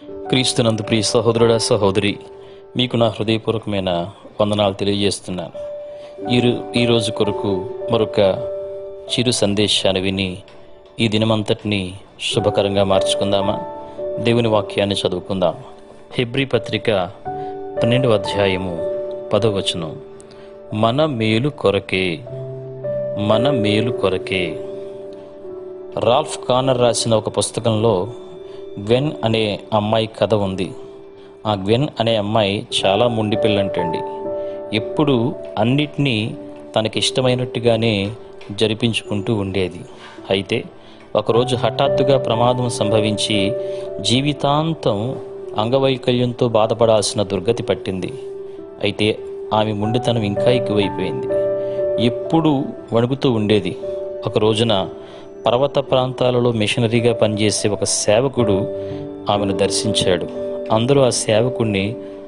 క్రీస్తునందు ప్రియ సహోదరుడా సహోదరి, మీకు నా హృదయపూర్వకమైన వందనాలు తెలియజేస్తున్నాను. ఈరోజు కొరకు మరొక చిరు సందేశాన్ని విని ఈ దినమంతటిని శుభకరంగా మార్చుకుందామా? దేవుని వాక్యాన్ని చదువుకుందాం. హెబ్రీ పత్రిక 12వ అధ్యాయము 10వ వచనం. మన మేలు కొరకే. రాల్ఫ్ కార్నర్ రాసిన ఒక పుస్తకంలో గ్వెన్ అనే అమ్మాయి కథ ఉంది. ఆ గ్వెన్ అనే అమ్మాయి చాలా మొండి పిల్లంటండి. ఎప్పుడు అన్నిటినీ తనకిష్టమైనట్టుగానే జరిపించుకుంటూ ఉండేది. అయితే ఒకరోజు హఠాత్తుగా ప్రమాదం సంభవించి జీవితాంతం అంగవైకల్యంతో బాధపడాల్సిన దుర్గతి పట్టింది. అయితే ఆమె మొండితనం ఇంకా ఎక్కువైపోయింది. ఎప్పుడు వణుకుతూ ఉండేది. ఒక రోజున పర్వత ప్రాంతాలలో మిషనరీగా పనిచేసే ఒక సేవకుడు ఆమెను దర్శించాడు. అందరూ ఆ సేవకుడిని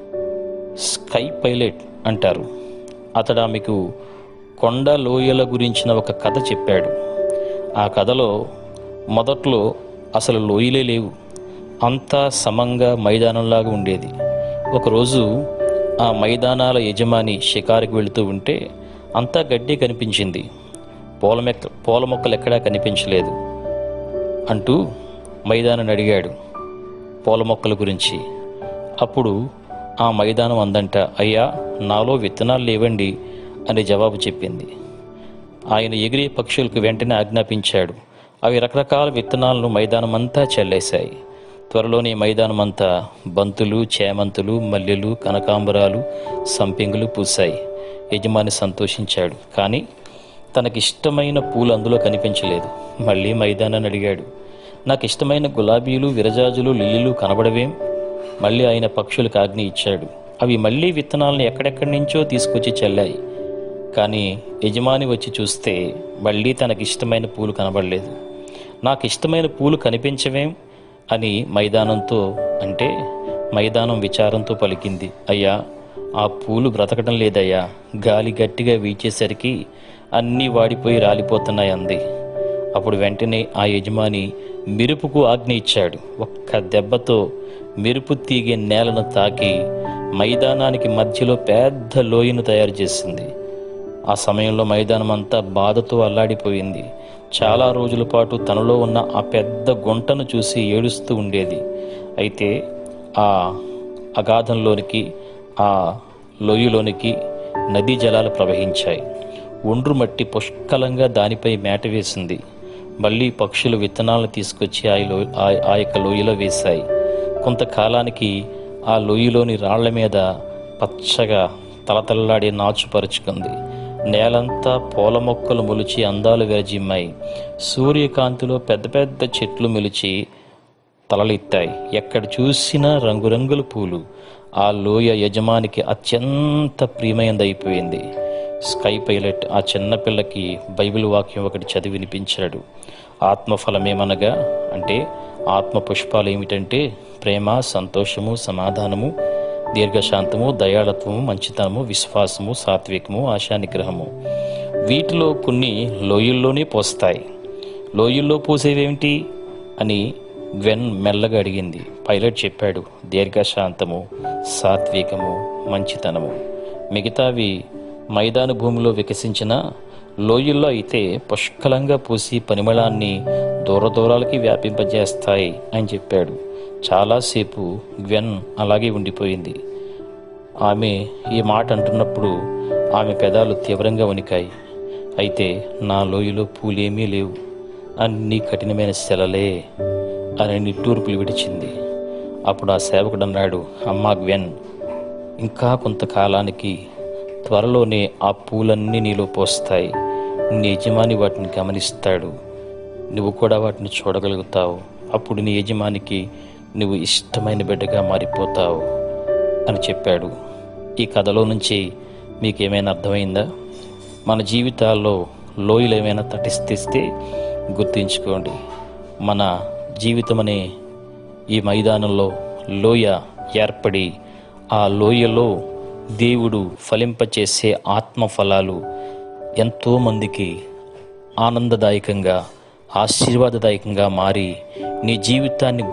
స్కై పైలట్ అంటారు. అతడు ఆమెకు కొండ లోయల గురించిన ఒక కథ చెప్పాడు. ఆ కథలో మొదట్లో అసలు లోయలే లేవు, అంతా సమంగా మైదానంలాగా ఉండేది. ఒకరోజు ఆ మైదానాల యజమాని షికారుకి వెళుతూ ఉంటే అంతా గడ్డి కనిపించింది, పూల మొక్కలు ఎక్కడా కనిపించలేదు అంటూ మైదానాన్ని అడిగాడు పూల మొక్కల గురించి. అప్పుడు ఆ మైదానం అందంట, అయ్యా, నాలో విత్తనాలు లేవండి అని జవాబు చెప్పింది. ఆయన ఎగిరే పక్షులకు వెంటనే ఆజ్ఞాపించాడు. అవి రకరకాల విత్తనాలను మైదానం అంతా చల్లేశాయి. త్వరలోనే మైదానం అంతా బంతులు, చేమంతులు, మల్లెలు, కనకాంబరాలు, సంపెంగులు పూసాయి. యజమాని సంతోషించాడు. కానీ తనకిష్టమైన పూలు అందులో కనిపించలేదు. మళ్ళీ మైదానాన్ని అడిగాడు, నాకు ఇష్టమైన గులాబీలు, విరజాజులు, లిల్లీలు కనబడవేం? మళ్ళీ ఆయన పక్షులకు ఆజ్ఞ ఇచ్చాడు. అవి మళ్ళీ విత్తనాలను ఎక్కడెక్కడి నుంచో తీసుకొచ్చి చల్లాయి. కానీ యజమాని వచ్చి చూస్తే మళ్ళీ తనకిష్టమైన పూలు కనబడలేదు. నాకు ఇష్టమైన పూలు కనిపించవేం అని మైదానంతో అంటే మైదానం విచారంతో పలికింది, అయ్యా, ఆ పూలు బ్రతకడం లేదయ్యా, గాలి గట్టిగా వీచేసరికి అన్నీ వాడిపోయి రాలిపోతున్నాయి అంది. అప్పుడు వెంటనే ఆ యజమాని మెరుపుకు ఆజ్ఞ ఇచ్చాడు. ఒక్క దెబ్బతో మెరుపు తీగే నేలను తాకి మైదానానికి మధ్యలో పెద్ద లోయను తయారు చేసింది. ఆ సమయంలో మైదానం అంతా బాధతో అల్లాడిపోయింది. చాలా రోజుల పాటు తనలో ఉన్న ఆ పెద్ద గుంటను చూసి ఏడుస్తూ ఉండేది. అయితే ఆ అగాధంలోనికి, ఆ లోయలోనికి నదీ జలాలు ప్రవహించాయి. ఒండ్రు మట్టి పుష్కలంగా దానిపై మేట వేసింది. మళ్ళీ పక్షులు విత్తనాలను తీసుకొచ్చి ఆ యొక్క లోయలో వేశాయి. కొంతకాలానికి ఆ లోయలోని రాళ్ల మీద పచ్చగా తలతల్లాడే నాచు పరుచుకుంది. నేలంతా పూల మొక్కలు మొలిచి అందాలు విరజిమ్మాయి. సూర్యకాంతిలో పెద్ద పెద్ద చెట్లు మొలిచి తలలెత్తాయి. ఎక్కడ చూసినా రంగురంగుల పూలు. ఆ లోయ యజమానికి అత్యంత ప్రియమైనదైపోయింది. స్కై పైలట్ ఆ చిన్నపిల్లకి బైబిల్ వాక్యం ఒకటి చదివి వినిపించాడు. ఆత్మఫలమేమనగా అంటే ఆత్మ పుష్పాలు ఏమిటంటే ప్రేమ, సంతోషము, సమాధానము, దీర్ఘశాంతము, దయాళత్వము, మంచితనము, విశ్వాసము, సాత్వికము, ఆశానిగ్రహము. వీటిలో కొన్ని లోయల్లోనే పోస్తాయి. లోయల్లో పోసేవేమిటి అని గ్వెన్ మెల్లగా అడిగింది. పైలట్ చెప్పాడు, దీర్ఘశాంతము, సాత్వికము, మంచితనము. మిగతావి మైదాన భూమిలో వికసించిన లోయల్లో అయితే పుష్కలంగా పూసి పరిమళాన్ని దూరాలకి వ్యాపింపజేస్తాయి అని చెప్పాడు. చాలాసేపు గ్వెన్ అలాగే ఉండిపోయింది. ఆమె ఈ మాట అంటున్నప్పుడు ఆమె పెదాలు తీవ్రంగా వణికాయి. అయితే నా లోయలో పూలేమీ లేవు, అన్నీ కఠినమైన శిలలే అని నిట్టూర్పులు విడిచింది. అప్పుడు ఆ సేవకుడు అన్నాడు, అమ్మా గ్వెన్, ఇంకా కొంతకాలానికి త్వరలోనే ఆ పూలన్నీ నీలో పోస్తాయి. నీ యజమాని వాటిని గమనిస్తాడు, నువ్వు కూడా వాటిని చూడగలుగుతావు. అప్పుడు నీ యజమానికి నువ్వు ఇష్టమైన బిడ్డగా మారిపోతావు అని చెప్పాడు. ఈ కథలో నుంచి మీకేమైనా అర్థమైందా? మన జీవితాల్లో లోయలు ఏమైనా తటిస్తే గుర్తుంచుకోండి, మన జీవితం అనే ఈ మైదానంలో లోయ ఏర్పడి ఆ లోయలో దేవుడు ఫలింపచేసే ఆత్మఫలాలు ఎంతోమందికి ఆనందదాయకంగా, ఆశీర్వాదదాయకంగా మారి నీ జీవితాన్ని గొప్ప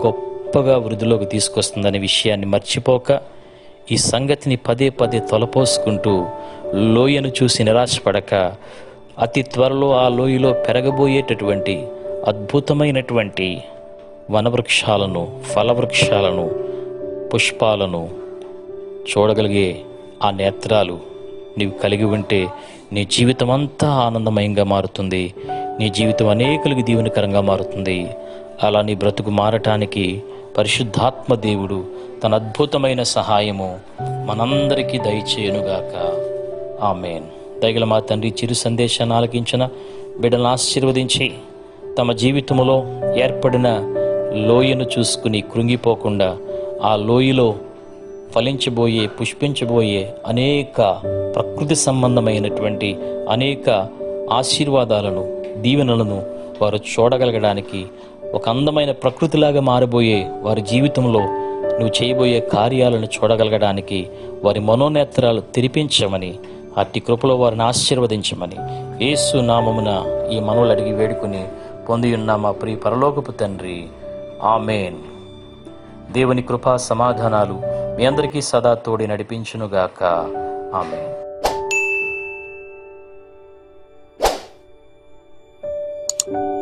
గొప్పగా వృద్ధిలోకి తీసుకొస్తుందనే విషయాన్ని మర్చిపోక ఈ సంగతిని పదే పదే తొలపోసుకుంటూ లోయను చూసి నిరాశపడక అతి త్వరలో ఆ లోయలో పెరగబోయేటటువంటి అద్భుతమైనటువంటి వనవృక్షాలను, ఫలవృక్షాలను, పుష్పాలను చూడగలిగే ఆ నేత్రాలు నీవు కలిగి ఉంటే నీ జీవితం అంతా ఆనందమయంగా మారుతుంది. నీ జీవితం అనేకులకి దీవెనకరంగా మారుతుంది. అలా నీ బ్రతుకు మారటానికి పరిశుద్ధాత్మ దేవుడు తన అద్భుతమైన సహాయము మనందరికీ దయచేయునుగాక. ఆమేన్. దయగల మా తండ్రి, చిరు సందేశాన్ని ఆలకించిన బిడ్డలను ఆశీర్వదించి తమ జీవితంలో ఏర్పడిన లోయను చూసుకుని కృంగిపోకుండా ఆ లోయలో ఫలించబోయే, పుష్పించబోయే అనేక ప్రకృతి సంబంధమైనటువంటి అనేక ఆశీర్వాదాలను, దీవెనలను వారు చూడగలగడానికి, ఒక అందమైన ప్రకృతిలాగా మారబోయే వారి జీవితంలో నువ్వు చేయబోయే కార్యాలను చూడగలగడానికి వారి మనోనేత్రాలు తెరిపించమని, అట్టి కృపలో వారిని ఆశీర్వదించమని యేసు నామమున ఈ మనవులు అడిగి వేడుకుని పొంది ఉన్న మా ప్రియ పరలోకపు తండ్రి. ఆమేన్. దేవుని కృపా సమాధానాలు మీ అందరికీ సదా తోడి నడిపించునుగాక. ఆమేన్.